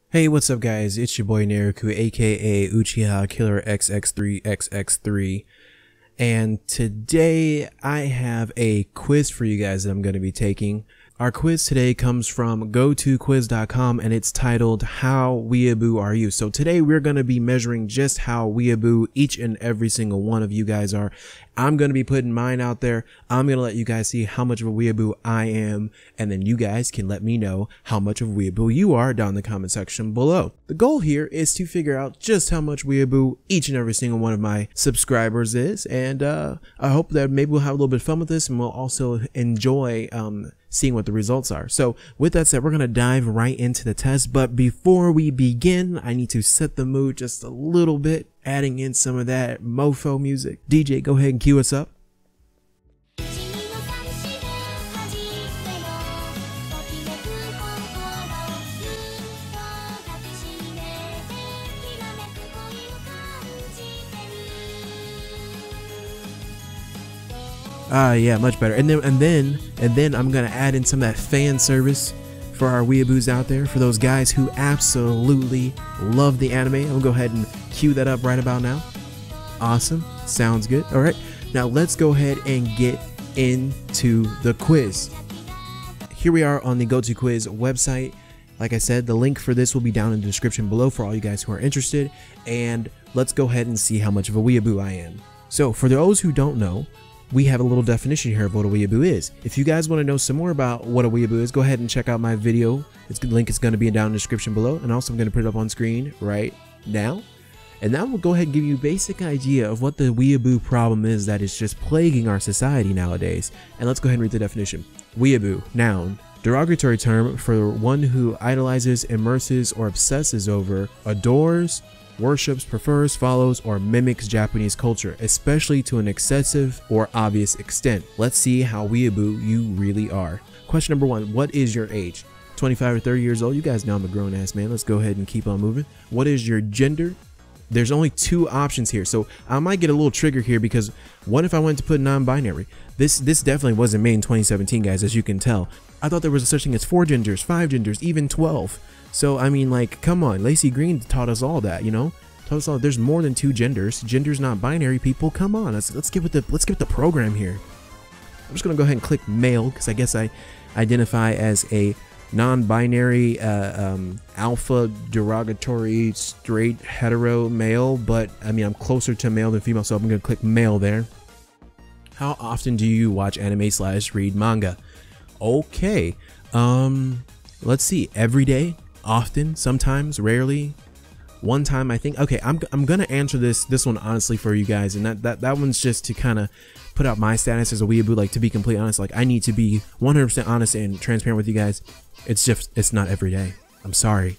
Hey, what's up guys, it's your boy Neriku, aka Uchiha Killer XX3XX3, and today I have a quiz for you guys that I'm going to be taking. Our quiz today comes from gotoquiz.com and it's titled, How Weeaboo Are You? So today we're going to be measuring just how weeaboo each and every single one of you guys are. I'm going to be putting mine out there. I'm going to let you guys see how much of a weeaboo I am, and then you guys can let me know how much of a weeaboo you are down in the comment section below. The goal here is to figure out just how much weeaboo each and every single one of my subscribers is, and I hope that maybe we'll have a little bit of fun with this and we'll also enjoy seeing what the results are. So with that said, we're going to dive right into the test, but before we begin, I need to set the mood just a little bit, adding in some of that mofo music. DJ, go ahead and cue us up. Yeah, much better. And then I'm gonna add in some of that fan service for our weeaboos out there, for those guys who absolutely love the anime. I'm gonna go ahead and cue that up right about now. Awesome, sounds good. All right, now let's go ahead and get into the quiz. Here we are on the GoToQuiz website. Like I said, the link for this will be down in the description below for all you guys who are interested. And let's go ahead and see how much of a weeaboo I am. So for those who don't know, we have a little definition here of what a weeaboo is. If you guys want to know some more about what a weeaboo is, go ahead and check out my video. The link is going to be down in the description below, and also I'm going to put it up on screen right now. And that will go ahead and give you a basic idea of what the weeaboo problem is that is just plaguing our society nowadays. And let's go ahead and read the definition. Weeaboo, noun, derogatory term for one who idolizes, immerses, or obsesses over, adores, worships, prefers, follows, or mimics Japanese culture, especially to an excessive or obvious extent. Let's see how weeaboo you really are. Question number 1, what is your age? 25 or 30 years old? You guys know I'm a grown ass man. Let's go ahead and keep on moving. What is your gender? There's only 2 options here, so I might get a little trigger here because what if I went to put non-binary? This definitely wasn't made in 2017, guys, as you can tell. I thought there was such thing as 4 genders, 5 genders, even 12. So I mean, like, come on, Lacey Green taught us all that, you know. Taught us all there's more than 2 genders. Gender's not binary, people. Come on, let's get with the program here. I'm just gonna go ahead and click male because I guess I identify as a non-binary alpha derogatory straight hetero male, but I mean I'm closer to male than female, so I'm gonna click male there. How often do you watch anime / read manga? Okay, let's see. Every day, often, sometimes, rarely, one time I think. Okay, I'm gonna answer this one honestly for you guys, and that one's just to kind of put out my status as a weeaboo. Like, to be completely honest, like I need to be 100% honest and transparent with you guys. It's not every day. I'm sorry.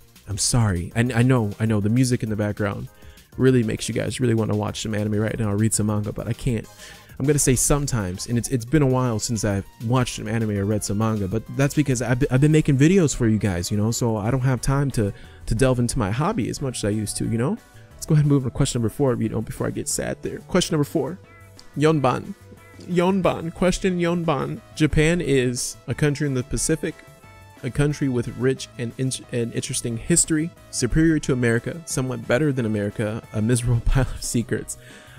And I know the music in the background really makes you guys really want to watch some anime right now or read some manga, but I can't. I'm gonna say sometimes, and it's been a while since I've watched some anime or read some manga, but that's because I've been making videos for you guys, you know, so I don't have time to delve into my hobby as much as I used to, you know. Let's go ahead and move on to question number 4, you know, before I get sad there. Question number 4, Yonban. Question Yonban. Japan is a country in the Pacific, a country with rich and interesting history, superior to America, somewhat better than America, a miserable pile of secrets.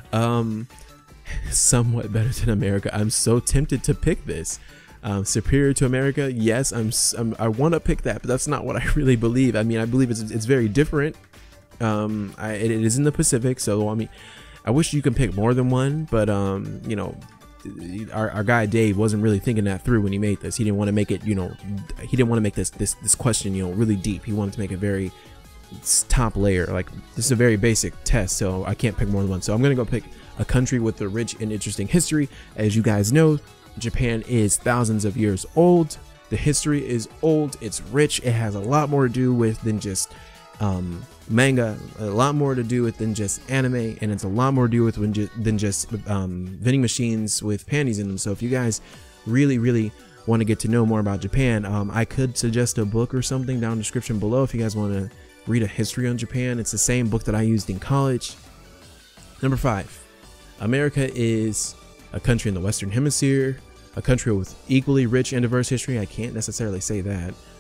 Somewhat better than America. I'm so tempted to pick this. Superior to America, yes, I want to pick that, but that's not what I really believe. I mean, I believe it's very different. It is in the Pacific, so I mean, I wish you could pick more than one, but you know, our guy Dave wasn't really thinking that through when he made this. He didn't want to make it, you know, he didn't want to make this question, you know, really deep. He wanted to make it very top layer. Like, this is a very basic test, so I can't pick more than one. So I'm gonna go pick a country with a rich and interesting history. As you guys know, Japan is thousands of years old. The history is old, it's rich, it has a lot more to do with than just manga, a lot more to do with than just anime, and it's a lot more to do with than just vending machines with panties in them. So if you guys really want to get to know more about Japan, I could suggest a book or something down in the description below if you guys want to read a history on Japan. It's the same book that I used in college. Number 5, America is a country in the Western Hemisphere, a country with equally rich and diverse history. I can't necessarily say that.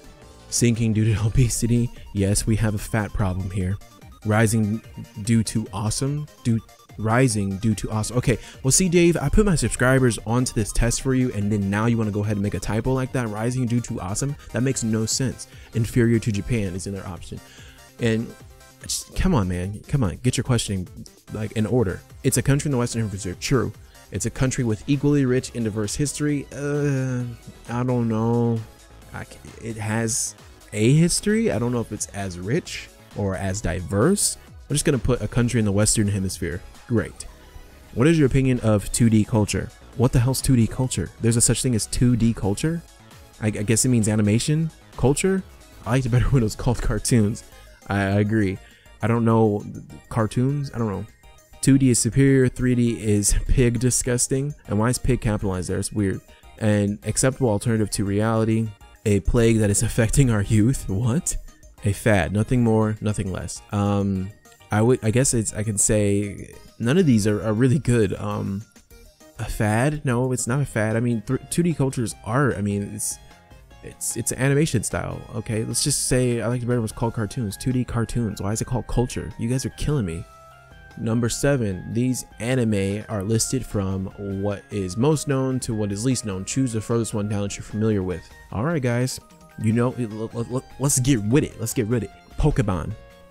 Sinking due to obesity. Yes, we have a fat problem here. Rising due to awesome. Rising due to awesome. Okay, well, see, Dave, I put my subscribers onto this test for you, and then now you want to go ahead and make a typo like that. Rising due to awesome. That makes no sense. Inferior to Japan is in their option. And just, come on, man. Come on. Get your questioning like in order. It's a country in the Western Hemisphere. True. It's a country with equally rich and diverse history. I don't know. It has a history. I don't know if it's as rich or as diverse. I'm just going to put a country in the Western Hemisphere. Great. What is your opinion of 2D culture? What the hell's 2D culture? There's a such thing as 2D culture? I guess it means animation culture? I liked it better when it was called cartoons. I agree. I don't know. Cartoons? I don't know. 2D is superior, 3D is pig disgusting. And why is pig capitalized there? It's weird. An acceptable alternative to reality. A plague that is affecting our youth. What? A fad. Nothing more, nothing less. I guess I can say none of these are really good. A fad? No, it's not a fad. I mean, 2D culture is art. I mean, it's an animation style. Okay, let's just say I like the better was called cartoons. 2D cartoons. Why is it called culture? You guys are killing me. Number 7, these anime are listed from what is most known to what is least known. Choose the furthest one down that you're familiar with. All right, guys, you know, let's get with it. Let's get with it. Pokemon,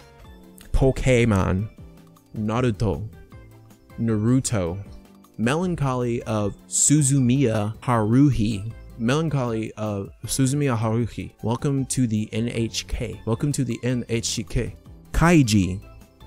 Naruto, Melancholy of Suzumiya Haruhi. Melancholy of Suzumiya Haruhi. Welcome to the NHK. Welcome to the NHK. Kaiba.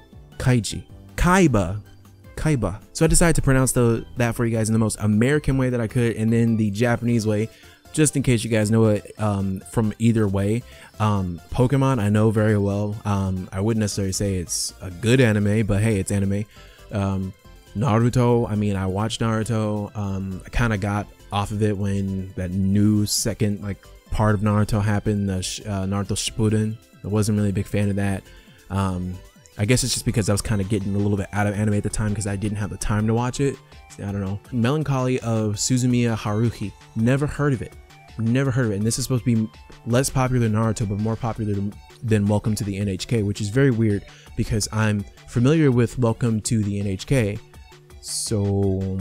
So I decided to pronounce that for you guys in the most American way that I could, and then the Japanese way, just in case you guys know it from either way. Pokemon, I know very well. I wouldn't necessarily say it's a good anime, but hey, it's anime. Naruto, I mean, I watched Naruto. I kind of got off of it when that new second part of Naruto happened, Naruto Shippuden. I wasn't really a big fan of that. I guess it's just because I was kind of getting a little bit out of anime at the time because I didn't have the time to watch it. I don't know. Melancholy of Suzumiya Haruhi. Never heard of it. Never heard of it. And this is supposed to be less popular than Naruto, but more popular than Welcome to the NHK, which is very weird because I'm familiar with Welcome to the NHK. So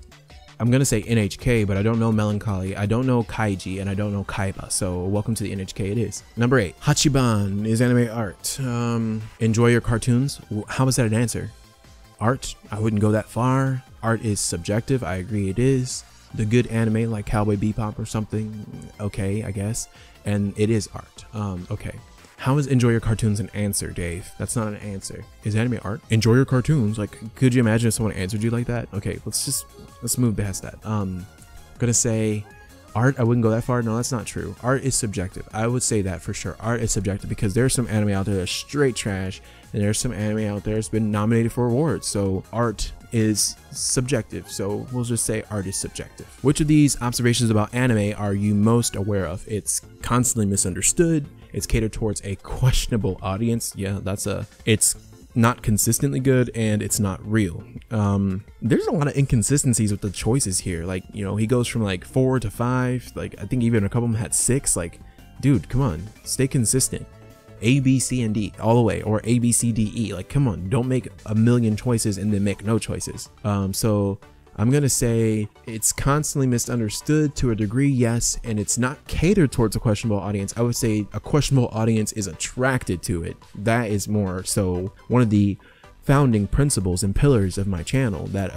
I'm going to say NHK, but I don't know Melancholy. I don't know Kaiji, and I don't know Kaiba. So welcome to the NHK it is. Number 8. Hachiban is anime art. Enjoy your cartoons. How is that an answer? Art? I wouldn't go that far. Art is subjective. I agree it is. The good anime like Cowboy Bebop or something. Okay, I guess. And it is art. Okay. How is enjoy your cartoons an answer, Dave? That's not an answer. Is anime art? Enjoy your cartoons. Like, could you imagine if someone answered you like that? Okay, let's move past that. Gonna say art. I wouldn't go that far. No, that's not true. Art is subjective. I would say that for sure. Art is subjective because there's some anime out there that's straight trash, and there's some anime out there that's been nominated for awards. So art is subjective. So we'll just say art is subjective. Which of these observations about anime are you most aware of? It's constantly misunderstood. It's catered towards a questionable audience. Yeah, it's not consistently good, and it's not real. There's a lot of inconsistencies with the choices here. Like, you know, he goes from like 4 to 5. Like, I think even a couple of them had 6. Like, dude, come on, stay consistent. A, B, C, and D all the way, or A, B, C, D, E. Like, come on, don't make a million choices and then make no choices. So I'm gonna say it's constantly misunderstood to a degree, yes, and it's not catered towards a questionable audience. I would say a questionable audience is attracted to it. That is more so one of the founding principles and pillars of my channel, that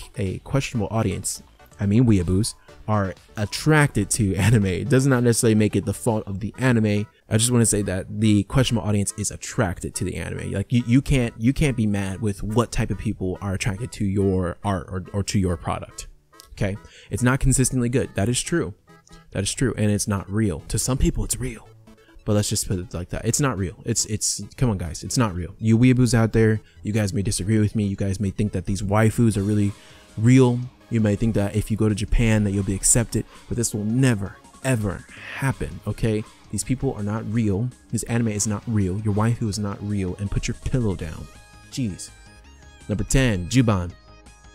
a questionable audience, I mean weeaboos, are attracted to anime. It does not necessarily make it the fault of the anime. I just want to say that the questionable audience is attracted to the anime. Like, you can't be mad with what type of people are attracted to your art or to your product. Okay, it's not consistently good. That is true. That is true, and it's not real. To some people, it's real, but let's just put it like that. It's not real. It's come on, guys. It's not real. You weeaboos out there, you guys may disagree with me. You guys may think that these waifus are really real. You may think that if you go to Japan that you'll be accepted, but this will never, ever happen, okay? These people are not real. This anime is not real. Your waifu is not real, and put your pillow down. Jeez. Number 10, Juban.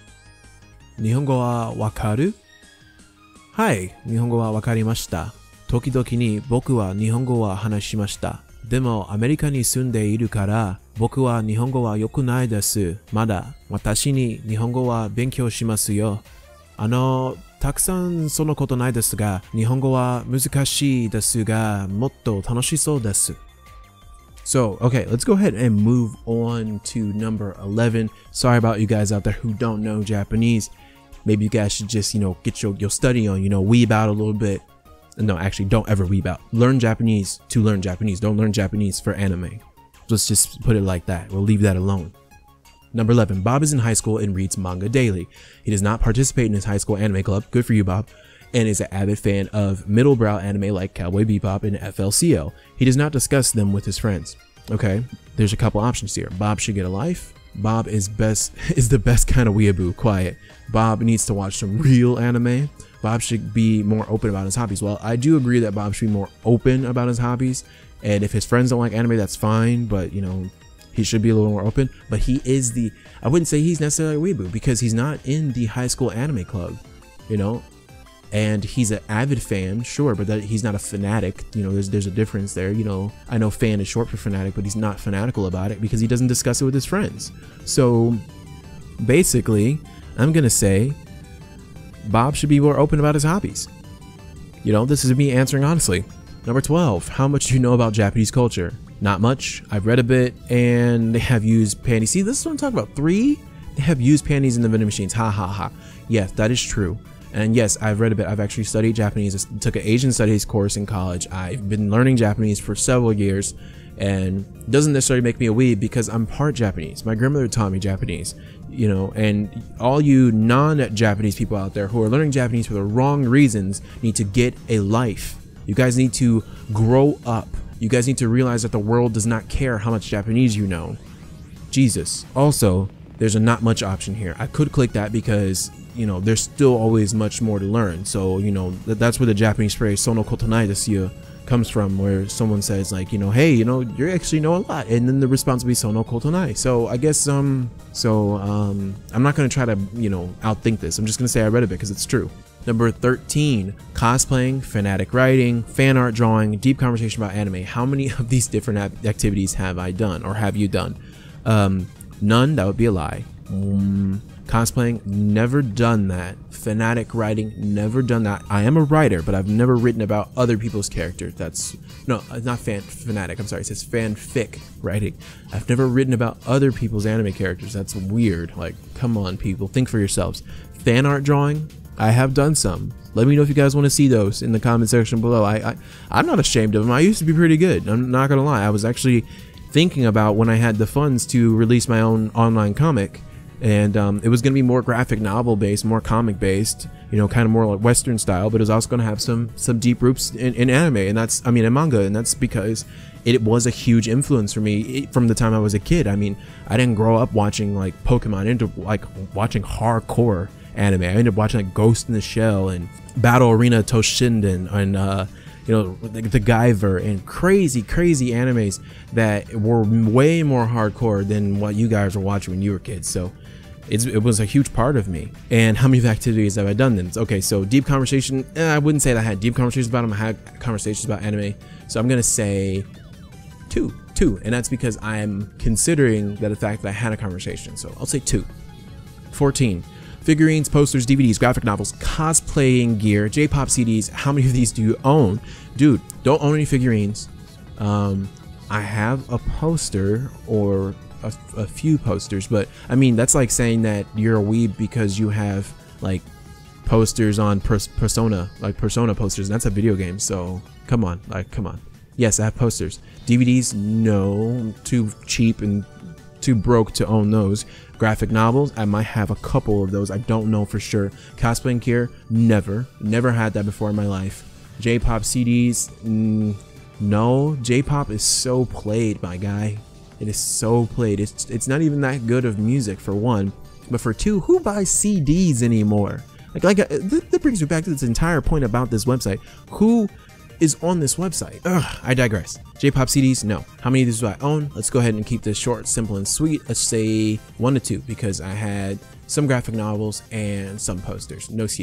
Nihongo wa wakaru? Hai, Nihongo wa wakarimashita. 時々に僕は日本語は話しました。でもアメリカに住んでいるから僕は日本語は良くないです。まだ私に日本語は勉強しますよ。たくさんそのことないですが、日本語は難しいですが、もっと楽しそうです。So, okay, let's go ahead and move on to number 11. Sorry about you guys out there who don't know Japanese. Maybe you guys should just, get your study on, weeb out a little bit. No, actually, don't ever weeb out. Learn Japanese to learn Japanese. Don't learn Japanese for anime. Let's just put it like that. We'll leave that alone. Number 11, Bob is in high school and reads manga daily. He does not participate in his high school anime club. Good for you, Bob. And is an avid fan of middlebrow anime like Cowboy Bebop and FLCL. He does not discuss them with his friends. Okay, there's a couple options here. Bob should get a life. Bob is the best kind of weeaboo, quiet. Bob needs to watch some real anime. Bob should be more open about his hobbies. Well, I do agree that Bob should be more open about his hobbies. And if his friends don't like anime, that's fine. But, he should be a little more open. But he is I wouldn't say he's necessarily a weeaboo because he's not in the high school anime club, and he's an avid fan, sure, but he's not a fanatic. There's a difference there. I know fan is short for fanatic, but he's not fanatical about it because he doesn't discuss it with his friends. So basically, I'm gonna say Bob should be more open about his hobbies. This is me answering honestly. Number 12, how much do you know about Japanese culture? Not much. I've read a bit, and they have used panties. See, this is what I'm talking about. 3, they have used panties in the vending machines. Ha ha ha. Yes, that is true. And yes, I've read a bit. I've actually studied Japanese. I took an Asian studies course in college. I've been learning Japanese for several years, and it doesn't necessarily make me a weeb because I'm part Japanese. My grandmother taught me Japanese, and all you non-Japanese people out there who are learning Japanese for the wrong reasons need to get a life. You guys need to grow up. You guys need to realize that the world does not care how much Japanese you know. Jesus. Also, there's a not much option here. I could click that because, there's still always much more to learn. So, that's where the Japanese phrase sono kotonai desu comes from, where someone says like, hey, you actually know a lot. And then the response will be sono kotonai. So I guess, I'm not going to try to, outthink this. I'm just going to say I read a bit because it's true. Number 13, cosplaying, fanatic writing, fan art drawing, deep conversation about anime. How many of these different activities have I done or have you done? None, that would be a lie. Cosplaying, never done that. Fanatic writing, never done that. I am a writer, but I've never written about other people's characters. No, not fanatic, I'm sorry, it says fanfic writing. I've never written about other people's anime characters. That's weird. Like, come on, people, think for yourselves. Fan art drawing, I have done some. Let me know if you guys want to see those in the comment section below. I'm not ashamed of them. I used to be pretty good. I'm not gonna lie. I was actually thinking about when I had the funds to release my own online comic, and it was gonna be more graphic novel based, more comic based, kind of more like Western style, but it was also gonna have some deep roots in anime, and in manga, and that's because it was a huge influence for me from the time I was a kid. I didn't grow up watching like Pokemon, into like watching hardcore anime. I ended up watching like Ghost in the Shell and Battle Arena Toshinden and the Guyver and crazy animes that were way more hardcore than what you guys were watching when you were kids. So it was a huge part of me. And how many activities have I done then? Okay, so deep conversation, I wouldn't say that I had deep conversations about them. I had conversations about anime, so I'm gonna say two, and that's because I'm considering the fact that I had a conversation, so I'll say 2. 14, figurines, posters, DVDs, graphic novels, cosplaying gear, J-pop CDs. How many of these do you own? Dude, don't own any figurines. I have a poster or a few posters, but that's like saying that you're a weeb because you have like posters on Persona, like Persona posters, and that's a video game, so come on. Yes, I have posters. DVDs, no, too cheap and too broke to own those. Graphic novels, I might have a couple of those, I don't know for sure. Cosplaying gear, never had that before in my life. J-pop CDs, no. J-pop is so played, my guy. It is so played. It's not even that good of music, for one, but for 2, who buys CDs anymore? That brings me back to this entire point about this website. Who is on this website? Ugh, I digress. J-pop CDs, no. How many of these do I own? Let's go ahead and keep this short, simple, and sweet. Let's say 1 to 2, because I had some graphic novels and some posters. No CDs.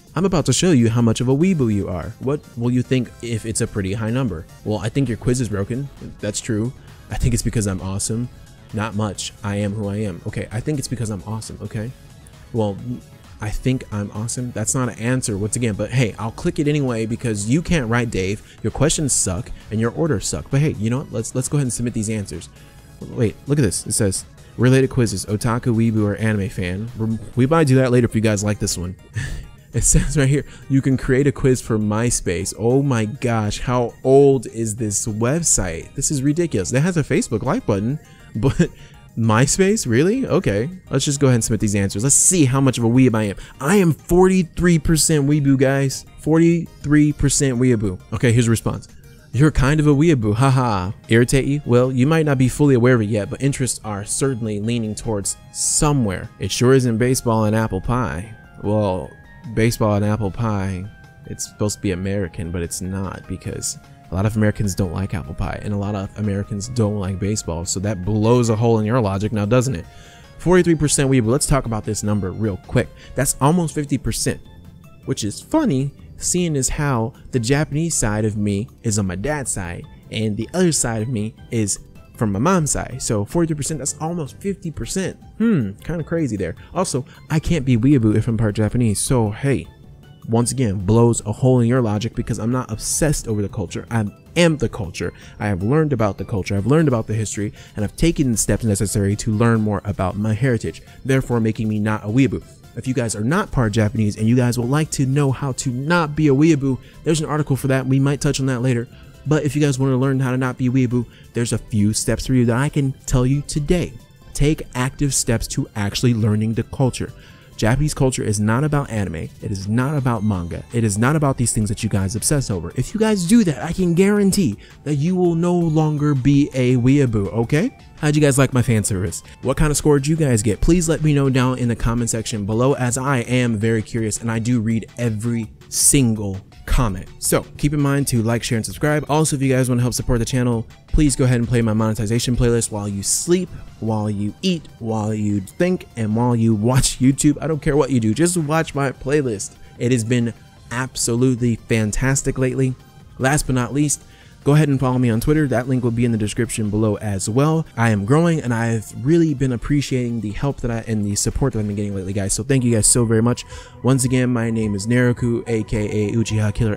I'm about to show you how much of a weeboo you are. What will you think if it's a pretty high number? Well, I think your quiz is broken. That's true. I think it's because I'm awesome. Not much. I am who I am. Okay, I think it's because I'm awesome, okay? Well, I think I'm awesome. That's not an answer once again, but hey, I'll click it anyway because you can't write Dave. Your questions suck and your orders suck. But hey, you know what? Let's go ahead and submit these answers. Wait, look at this. It says related quizzes, otaku, weeboo, or anime fan. We might do that later if you guys like this one. It says right here, you can create a quiz for MySpace. Oh my gosh, how old is this website? This is ridiculous. It has a Facebook like button, but MySpace? Really? Okay, let's just go ahead and submit these answers. Let's see how much of a weeb I am. I am 43% weeboo, guys. 43% weeaboo. Okay, here's a response. You're kind of a weeaboo, haha. Irritate you? Well, you might not be fully aware of it yet, but interests are certainly leaning towards somewhere. It sure isn't baseball and apple pie. Well, baseball and apple pie, it's supposed to be American, but it's not, because a lot of Americans don't like apple pie and a lot of Americans don't like baseball, so that blows a hole in your logic now, doesn't it? 43% weeaboo. Let's talk about this number real quick. That's almost 50%, which is funny seeing as how the Japanese side of me is on my dad's side and the other side of me is from my mom's side. So 43%, that's almost 50%. Kind of crazy there. Also, I can't be weeaboo if I'm part Japanese. So hey, once again, blows a hole in your logic because I'm not obsessed over the culture. I am the culture. I have learned about the culture. I've learned about the history, and I've taken the steps necessary to learn more about my heritage, therefore making me not a weeaboo. If you guys are not part Japanese and you guys would like to know how to not be a weeaboo, there's an article for that. We might touch on that later. But if you guys want to learn how to not be a weeaboo, there's a few steps for you that I can tell you today. Take active steps to actually learning the culture. Japanese culture is not about anime. It is not about manga. It is not about these things that you guys obsess over. If you guys do that, I can guarantee that you will no longer be a weeaboo, okay? How'd you guys like my fan service? What kind of score did you guys get? Please let me know down in the comment section below, as I am very curious and I do read every single comment. So keep in mind to like, share, and subscribe. Also, if you guys want to help support the channel, please go ahead and play my monetization playlist while you sleep, while you eat, while you think, and while you watch YouTube. I don't care what you do, just watch my playlist. It has been absolutely fantastic lately. Last but not least, go ahead and follow me on Twitter. That link will be in the description below as well. I am growing and I've really been appreciating the help that and the support that I've been getting lately, guys. So thank you guys so very much. Once again, my name is Neriku, aka Uchiha Killer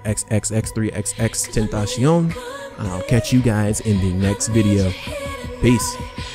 XXX3XX Tentacion. I'll catch you guys in the next video. Peace.